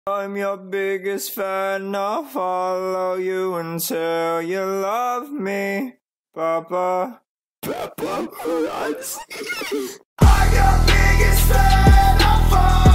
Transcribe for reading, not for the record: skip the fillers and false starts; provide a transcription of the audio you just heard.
I'm your biggest fan, I'll follow you until you love me, Papa. Papa runs. I'm your biggest fan, I'll follow